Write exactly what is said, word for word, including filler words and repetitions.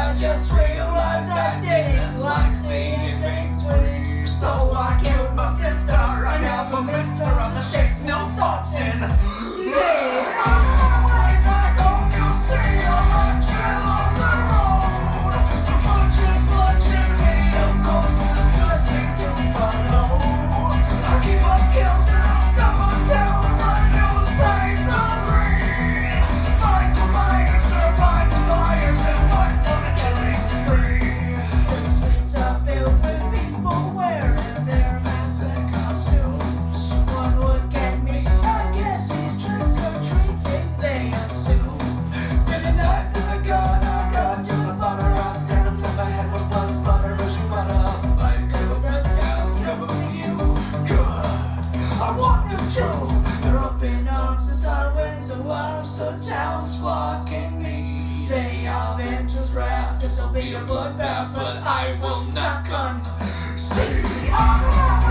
I just realized I didn't like seeing things weird. So I killed my sister. I never missed her on the shake, no thoughts in me. They're up in arms, the sirens and alarms, the town's flocking me. They have vengeance wrath, this'll be a bloodbath, but I will not concede.